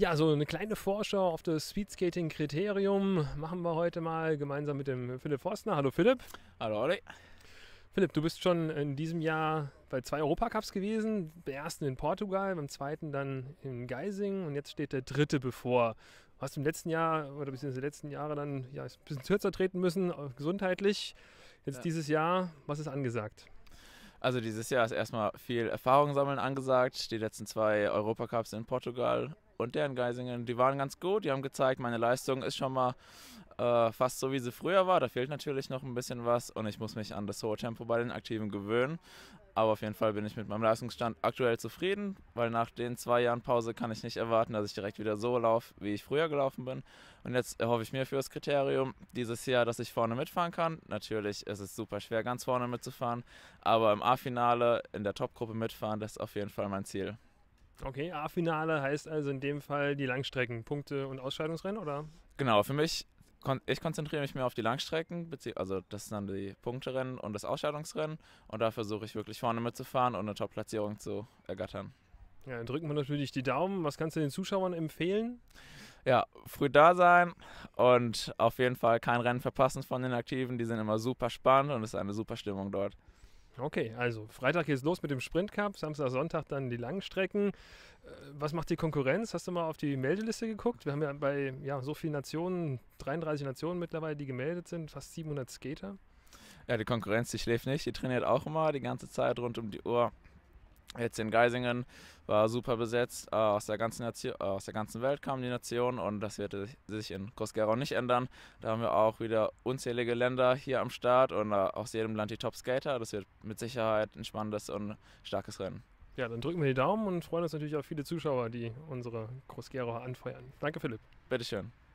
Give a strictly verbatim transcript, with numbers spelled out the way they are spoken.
Ja, so eine kleine Vorschau auf das Speedskating-Kriterium machen wir heute mal gemeinsam mit dem Philipp Forstner. Hallo Philipp. Hallo Olli. Philipp, du bist schon in diesem Jahr bei zwei Europacups gewesen. Beim ersten in Portugal, beim zweiten dann in Geising und jetzt steht der dritte bevor. Du hast im letzten Jahr oder beziehungsweise die letzten Jahre dann ja, ein bisschen kürzer treten müssen, äh, gesundheitlich. Jetzt Ja. dieses Jahr, was ist angesagt? Also dieses Jahr ist erstmal viel Erfahrung sammeln angesagt. Die letzten zwei Europacups in Portugal und der in Geisingen, die waren ganz gut. Die haben gezeigt, meine Leistung ist schon mal äh, fast so, wie sie früher war. Da fehlt natürlich noch ein bisschen was und ich muss mich an das hohe Tempo bei den Aktiven gewöhnen. Aber auf jeden Fall bin ich mit meinem Leistungsstand aktuell zufrieden, weil nach den zwei Jahren Pause kann ich nicht erwarten, dass ich direkt wieder so laufe, wie ich früher gelaufen bin. Und jetzt erhoffe ich mir für das Kriterium dieses Jahr, dass ich vorne mitfahren kann. Natürlich ist es super schwer, ganz vorne mitzufahren, aber im A-Finale in der Topgruppe mitfahren, das ist auf jeden Fall mein Ziel. Okay, A-Finale heißt also in dem Fall die Langstrecken, Punkte und Ausscheidungsrennen, oder? Genau, für mich, ich konzentriere mich mehr auf die Langstrecken, also das sind dann die Punkterennen und das Ausscheidungsrennen. Und da versuche ich wirklich vorne mitzufahren und eine Top-Platzierung zu ergattern. Ja, dann drücken wir natürlich die Daumen. Was kannst du den Zuschauern empfehlen? Ja, früh da sein und auf jeden Fall kein Rennen verpassen von den Aktiven. Die sind immer super spannend und es ist eine super Stimmung dort. Okay, also Freitag geht's los mit dem Sprint Cup, Samstag, Sonntag dann die Langstrecken. Äh, Was macht die Konkurrenz? Hast du mal auf die Meldeliste geguckt? Wir haben ja bei ja, so vielen Nationen, dreiunddreißig Nationen mittlerweile, die gemeldet sind, fast siebenhundert Skater. Ja, die Konkurrenz, die schläft nicht, die trainiert auch immer die ganze Zeit rund um die Uhr. Jetzt in Geisingen war super besetzt, äh, aus, der ganzen Nation, äh, aus der ganzen Welt kamen die Nationen und das wird sich in Cosqueiro nicht ändern. Da haben wir auch wieder unzählige Länder hier am Start und äh, aus jedem Land die Top-Skater. Das wird mit Sicherheit ein spannendes und starkes Rennen. Ja, dann drücken wir die Daumen und freuen uns natürlich auf viele Zuschauer, die unsere Crosquero anfeuern. Danke, Philipp. Bitteschön.